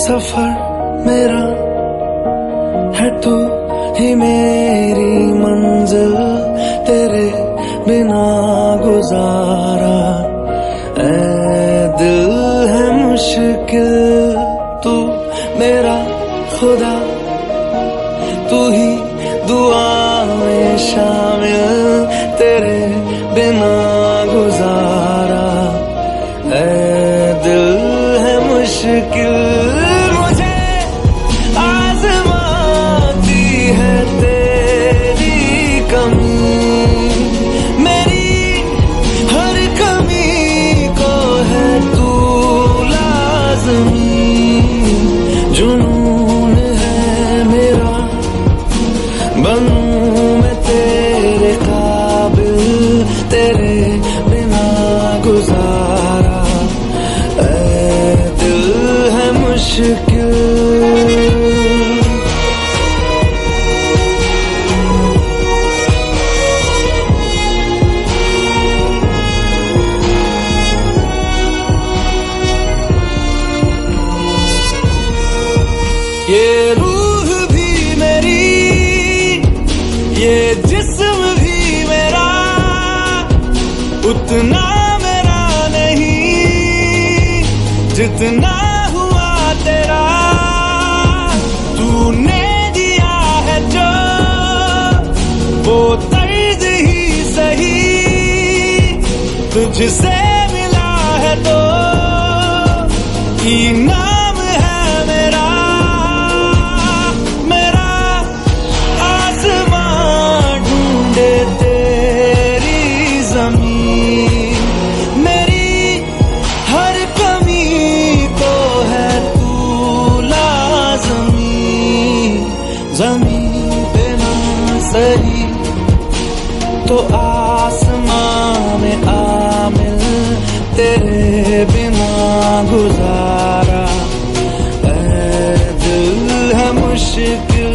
सफर मेरा है तू ही मेरी मंजिल, तेरे बिना गुजारा ऐ दिल है मुश्किल। तू मेरा खुदा, तू ही दुआ में शामिल, तेरे बिना गुजारा ऐ दिल है मुश्किल। मुझे आज़माती है तेरी कमी, मेरी हर कमी को है तू लाज़मी। जुनून है मेरा, बनूं मैं तेरे काबिल, तेरे बिना गुजारा ऐ दिल है मुश्किल। ये रूह भी मेरी, ये जिस्म भी मेरा, उतना मेरा नहीं जितना हुआ तेरा। तूने दिया है जो वो तर्ज ही सही, तुझसे मिला है तो इनाम है मेरा। मेरी हर कमी को है तू लाज़मी। ज़मीन पे ना सही तो आसमां में आमिल, तेरे बिना गुजारा ऐ दिल है मुश्किल।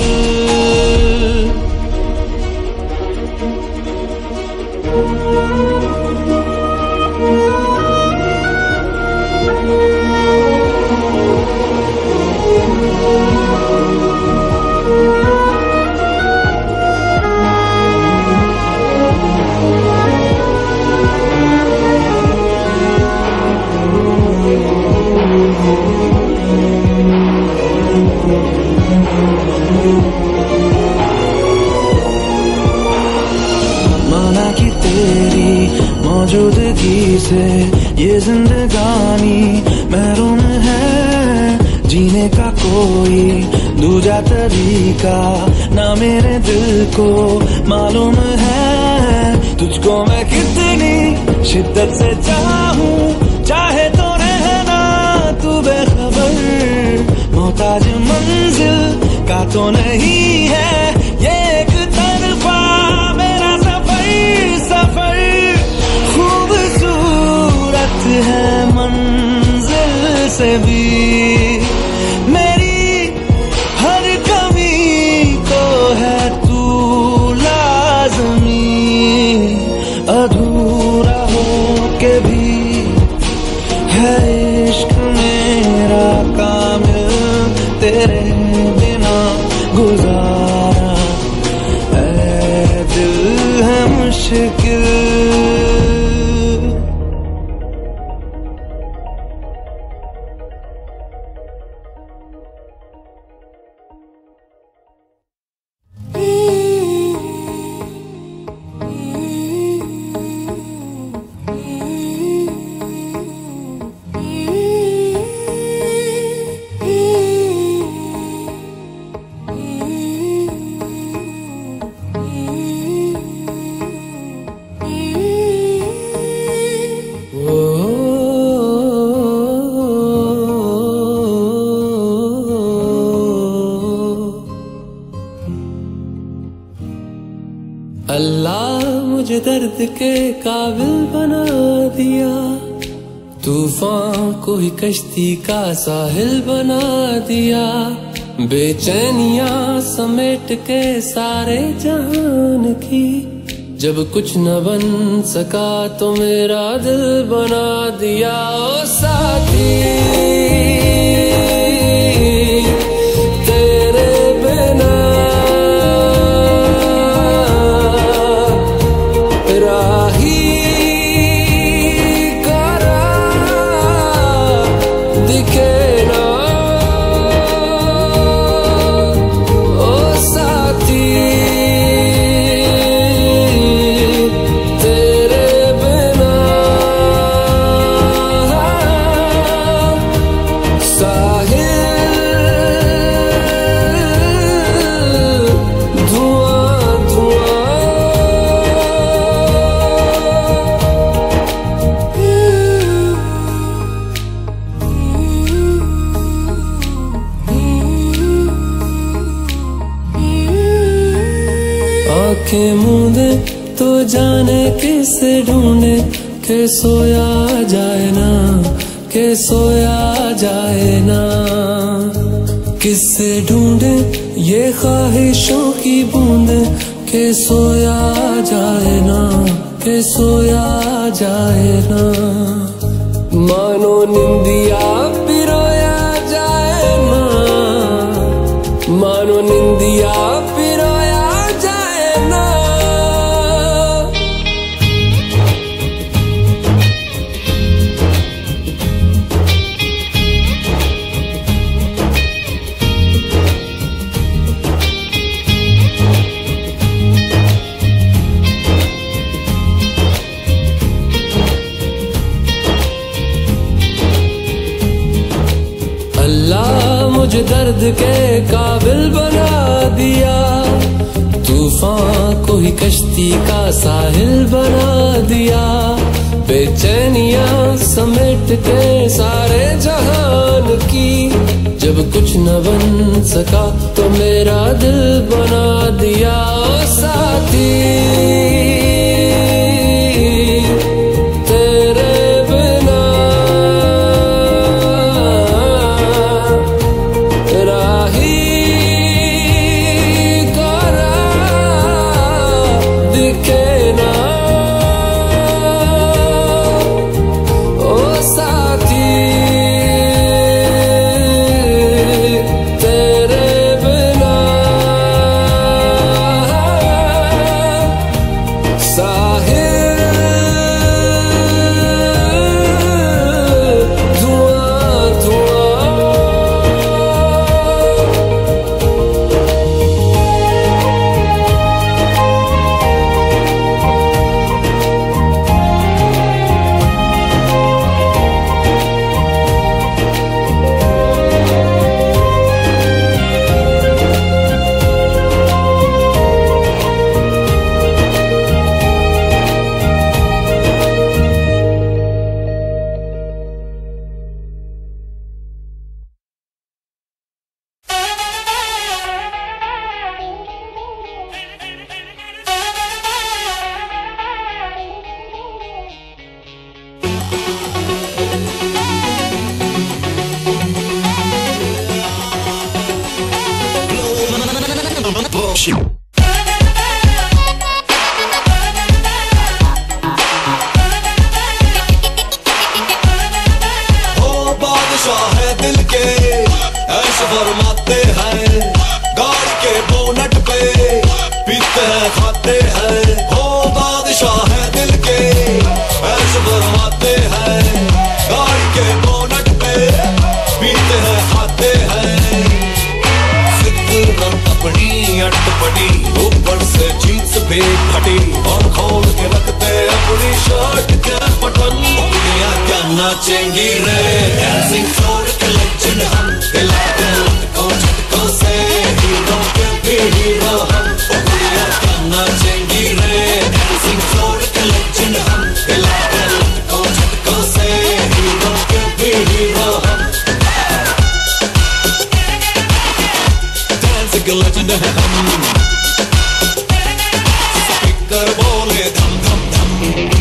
माना कि तेरी मौजूदगी से ये जिंदगानी महरूम है, जीने का कोई दूजा तरीका ना मेरे दिल को मालूम है। तुझको मैं कितनी शिद्दत से चाहूं, चाहे तो रहना तू बेखबर। मोहताज मंजिल का तो नहीं है ये एक तरफा मेरा सफर। खूबसूरत है मंजिल से भी, मेरी हर कमी को है तू लाज़मी। अधूरा हो के भी है इश्क मेरा कामिल, तेरे बिना गुजारा ऐ दिल है मुश्किल। अल्लाह मुझे दर्द के काबिल बना दिया, तूफान को ही कश्ती का साहिल बना दिया। बेचैनियां समेट के सारे जहान की, जब कुछ न बन सका तो मेरा दिल बना दिया। ओ साथी आंखें मूंदे तो जाने किसे ढूंढे, के सोया जाए ना, के सोया जाए ना। किससे ढूंढे ये ख्वाहिशों की बूंदे, के सोया जाए ना, के सोया जाए ना। मानो निंदिया पिरोया जाए ना, मानो निंदिया पिरोया जाए ना। अल्लाह मुझे दर्द के काबिल बना दिया, तूफान को ही कश्ती का साहिल बना दिया। बेचैनियां समेट के सारे जहान की, जब कुछ न बन सका तो मेरा दिल बना दिया। साथी फरमाते हैं, गाड़ी के बोनट पे पीते हैं खाते हैं। हो बादशाह है दिल के ऐसे फरमाते हैं, गाड़ी के बोनट पे पीते हैं खाते हैं। फितरत अपनी अटपटी, ऊपर से जींस भी फटी, और खोल के रखते अपनी शर्ट के बटन। दुनिया क्या नाचेंगी रे, डांसिंग फ्लोर के लेजेंड हम, हिलाते लटकों झटकों से हीरो के भी हीरो हम। दुनिया क्या नाचेंगी रे, डांसिंग फ्लोर के लेजेंड हम, हिलाते लटकों झटकों से हीरो के भी हीरो हम। डांसिंग के लेजेंड है हम, स्पीकर बोले धम धम धम।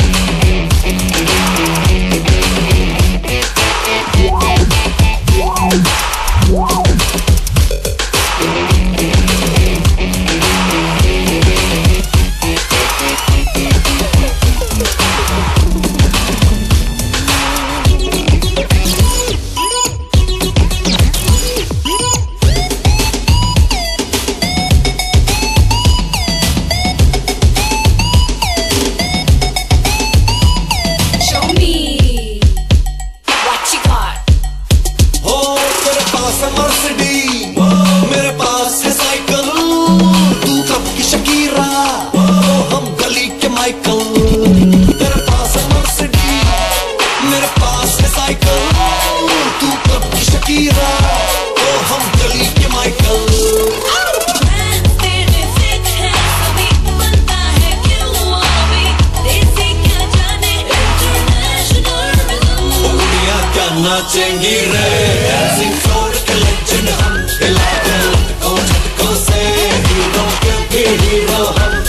नाचेंगी रे, डांसिंग फ्लोर के लेजेंड हम, हिलाते लटकों झटकों से हीरो के भी हीरो हम।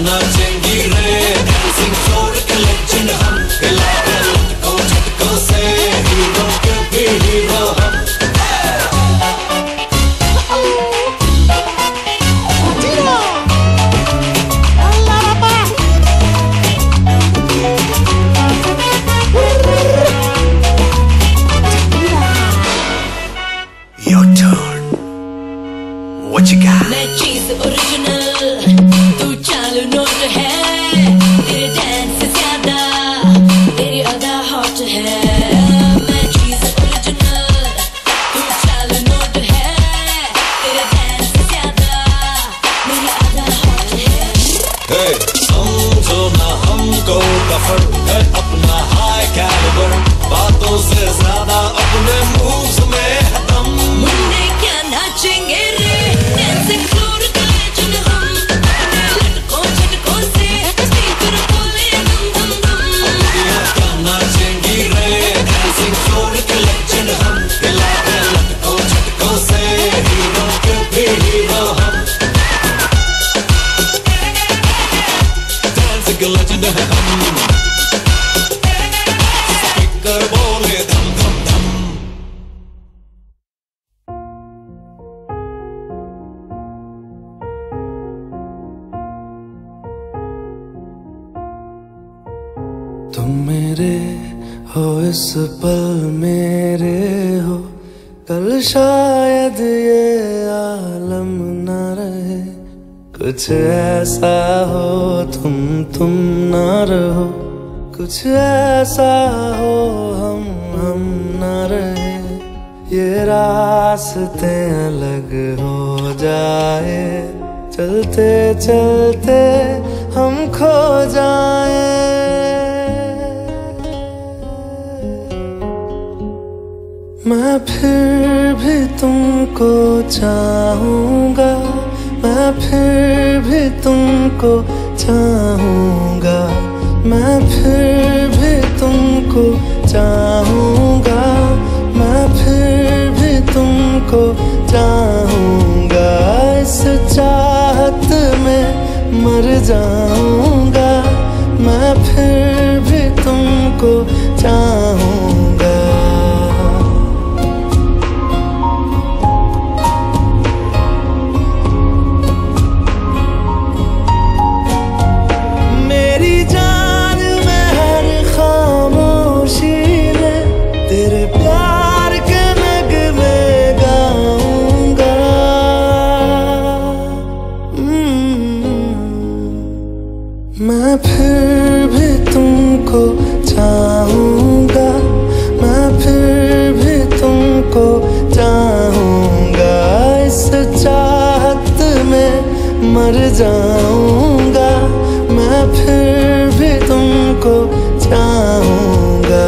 नाचेंगी रे डांसिंग फ्लोर के लेजेंड हम हिला के लटको झटको से हीरो के भी हीरो हम Your turn. What you got? मैं चीज ओरिजिनल तू चालू नोट है तेरे डांस से ज्यादा तेरी अदा हॉट है मैं चीज ओरिजिनल तू चालू नोट है तेरे डांस से ज्यादा मेरी अदा हॉट है समझो ना हमको कफर है अपना हाई कैलिबर बातों से ज्यादा अपने मूव्स में है दम मुन्ने क्या नाचेंगे रे डांसिंग फ्लोर का लेजेंड हम अपने लटकों झटकों से स्पीकर बोले धम धम धम क्या नाचेंगी रे डांसिंग फ्लोर के लेजेंड हम हिला के लटको झटको से हीरो के भी हीरो हम डांसिंग के लेजेंड है हम स्पीकर बोले धम धम धम तुम मेरे हो इस पल मेरे हो कल शायद ये आलम न रहे कुछ ऐसा हो तुम न रहो कुछ ऐसा हो हम न रहे ये रास्ते अलग हो जाए चलते चलते हम खो जाए मैं फिर भी तुमको चाहूँगा मैं फिर भी तुमको चाहूँगा मैं फिर भी तुमको चाहूँगा मैं फिर भी तुमको चाहूँगा इस चाहत में मर जाऊँगा मैं फिर भी तुमको चाहूँगा मैं फिर भी तुमको चाहूँगा मैं फिर भी तुमको चाहूँगा इस चाहत में मर जाऊँगा मैं फिर भी तुमको चाहूँगा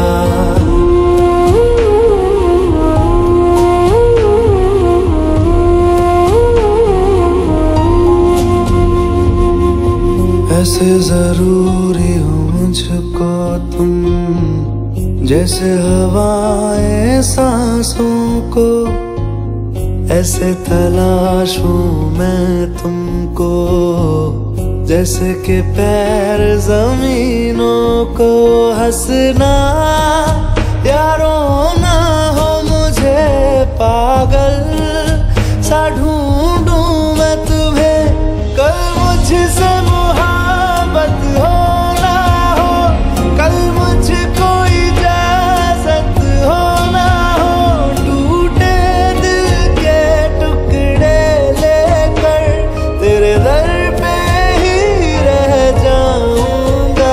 ऐसे जरूरी हो मुझको तुम जैसे हवाएं सांसों को ऐसे तलाशूं मैं तुमको जैसे कि पैर जमीनों को हंसना या रोना हो मुझे पागल सा ढूंढूं मैं तुम्हें कल मुझसे मोहब्बत हो ना हो कल मुझको इजाजत हो ना हो टूटे दिल के टुकड़े लेकर तेरे दर पे ही रह जाऊंगा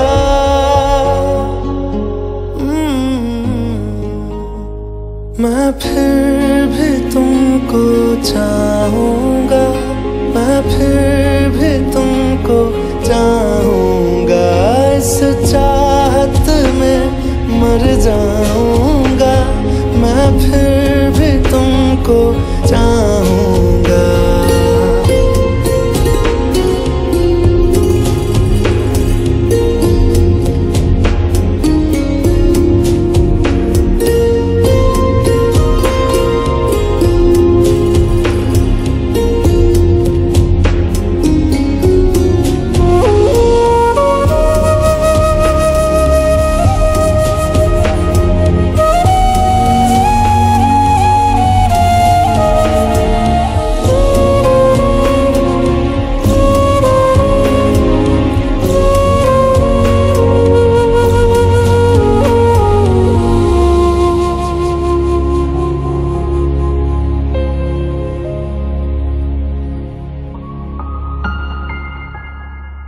मैं फिर भी तुमको चाहूँगा मैं फिर भी तुमको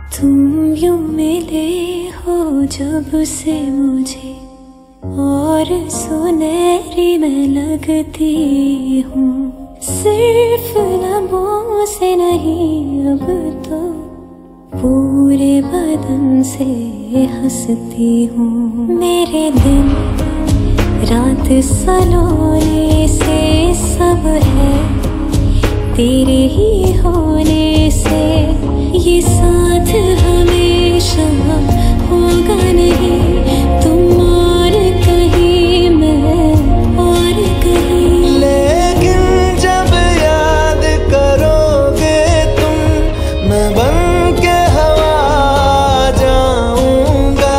तुम यूं मिले हो जब से मुझे और सुनहरी मैं लगती हूँ, सिर्फ लबों से नहीं अब तो पूरे बदन से हंसती हूँ। मेरे दिन रात सलोने से सब है तेरे ही होने से, ये साथ हमेशा होगा नहीं, तुम और कहीं मैं और कहीं। लेकिन जब याद करोगे तुम, मैं बन के हवा जाऊंगा।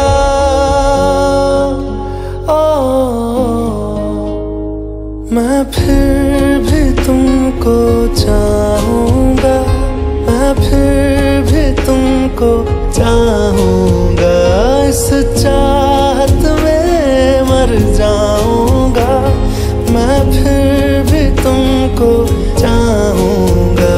मैं फिर भी तुमको चाहूंगा, मैं फिर भी तुमको चाहूंगा, इस चाहत में मर जाऊंगा, मैं फिर भी तुमको चाहूंगा।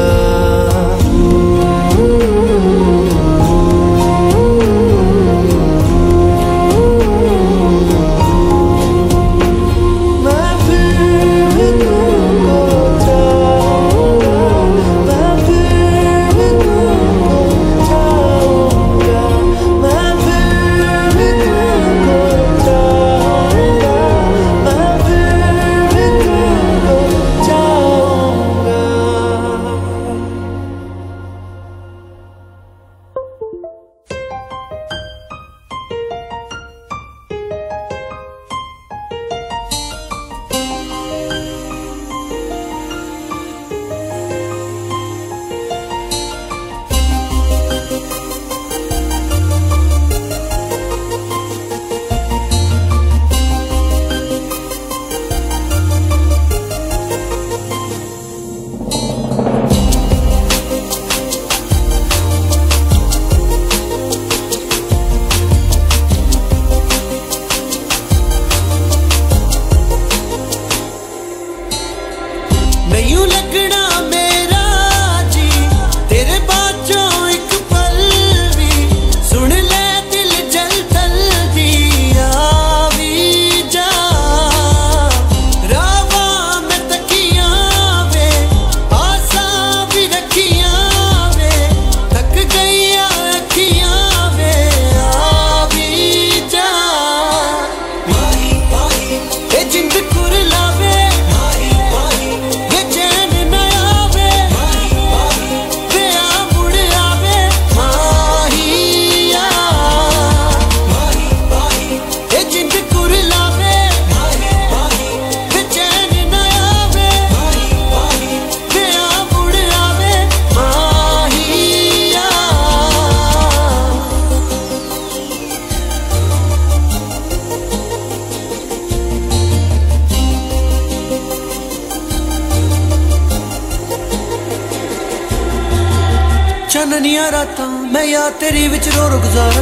चाननिया रातां मैं याद तेरी विच रो रो गुजारा,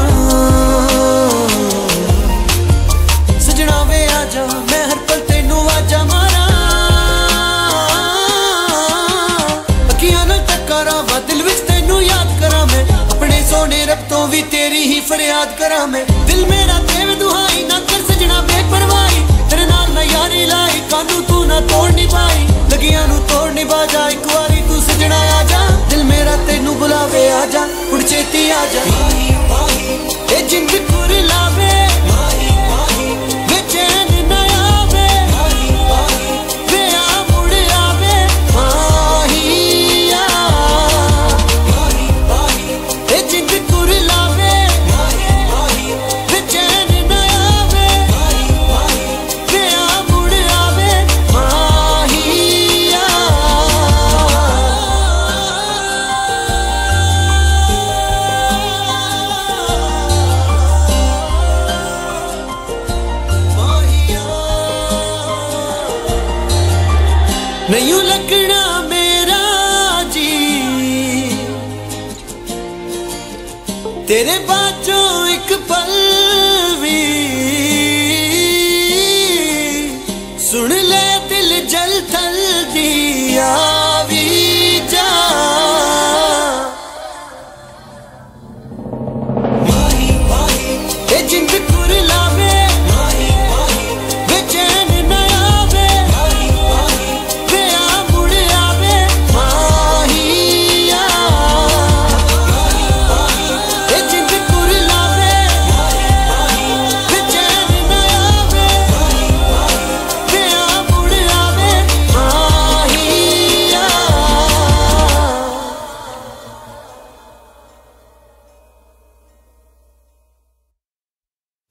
सजना वे आजा मैं हर पल तेनू आजा मारा, अखियां नाल तक्का रावां दिल विच तेनू याद करा मैं, अपने सोने रब तो भी तेरी ही फरियाद करा मैं। दिल मेरा देव दुहाई ना कर सजना बेपरवाही, तेरे नाल मैं यारी लाई कानू तू ना तोड़ नहीं पाई, लगियां नू तोड़ नहीं बाजा एक वारी तू सजना आजा, दिल मेरा तेनू बुलावे आजा हुण छेती आजा। ए जिंद कुरलावे वे चैन ना आवे, वे आ मुड़ आवे माहिया, ए जिंद कुरलावे वे चैन ना आवे, वे आ मुड़ आवे माहिया। नहीं लगना मेरा जी तेरे बाजों एक पल भी, सुन ले दिल जल थल दिया भी जा।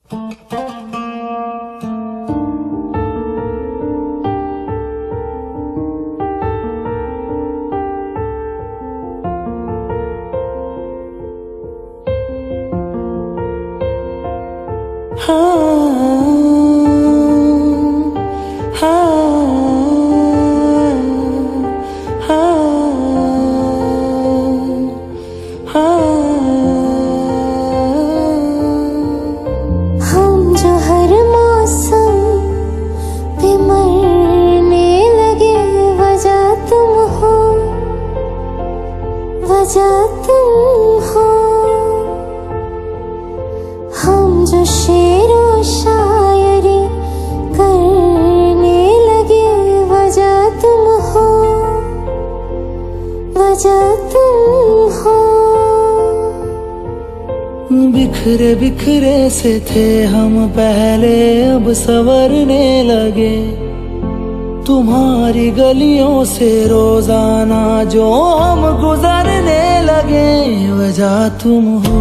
बिखरे बिखरे से थे हम पहले, अब संवरने लगे। तुम्हारी गलियों से रोजाना जो हम गुजरने लगे। वजह तुम हो,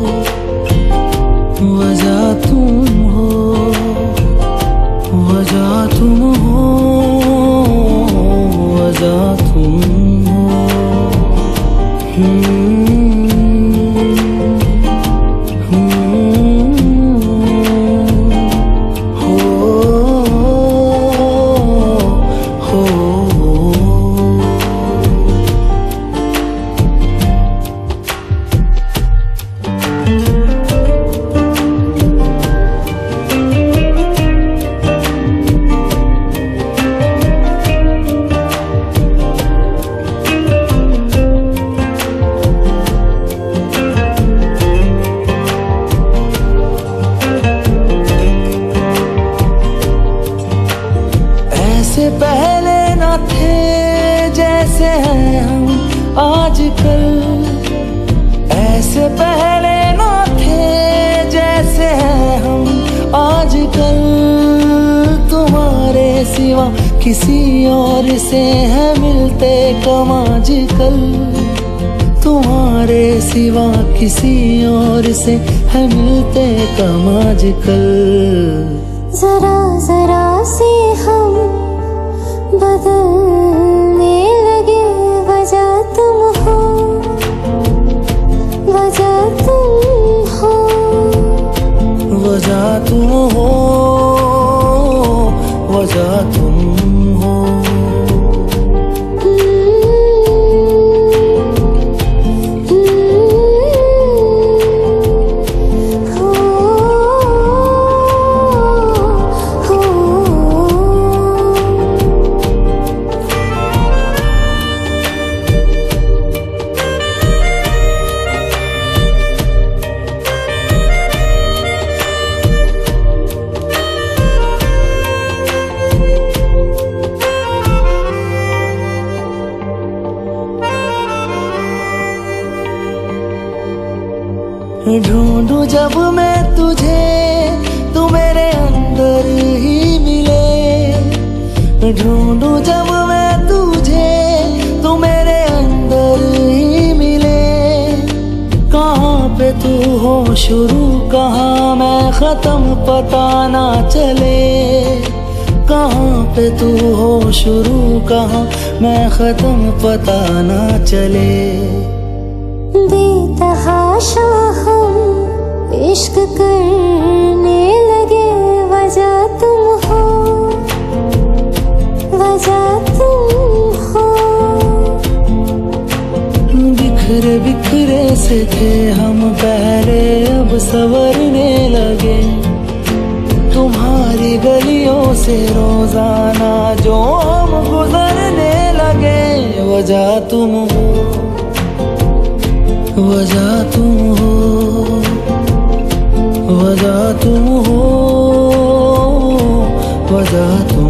वजह तुम हो, वजह तुम हो, वजह तुम हो। पहले न थे जैसे हैं हम आजकल, ऐसे पहले न थे जैसे हैं हम आजकल। तुम्हारे सिवा किसी और से है मिलते कम आजकल। तुम्हारे सिवा किसी और से है मिलते कम आजकल। जरा जरा से हम बदलने लगे। वजह तुम हो, वजह तुम हो, वजह तुम हो, वजह तुम हो। ढूंढूं जब मैं तुझे, तू मेरे अंदर ही मिले। ढूंढूं जब मैं तुझे, तू मेरे अंदर ही मिले। कहाँ पे तू हो शुरू, कहाँ मैं खत्म, पता ना चले। कहाँ पे तू हो शुरू, कहाँ मैं खत्म, पता ना चले। बेतहाशा हम इश्क करने लगे। वजह तुम हो, वजह तुम हो। बिखरे बिखरे से थे हम पहले, अब संवरने लगे। तुम्हारी गलियों से रोजाना जो हम गुजरने लगे। वजह तुम हो, वजह तुम हो, वजह तुम हो, वजह तुम